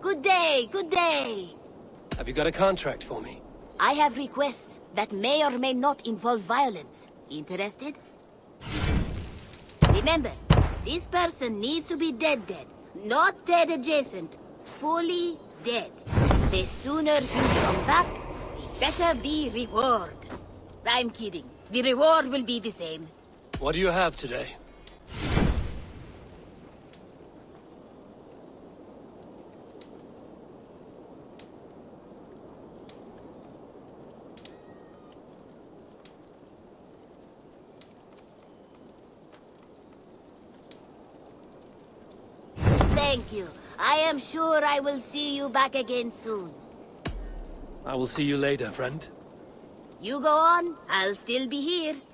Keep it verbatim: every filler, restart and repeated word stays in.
Good day, good day. Have you got a contract for me? I have requests that may or may not involve violence. Interested? Remember, this person needs to be dead dead. Not dead adjacent. Fully dead. The sooner you come back, the better the reward. I'm kidding. The reward will be the same. What do you have today? Thank you. I am sure I will see you back again soon. I will see you later, friend. You go on, I'll still be here.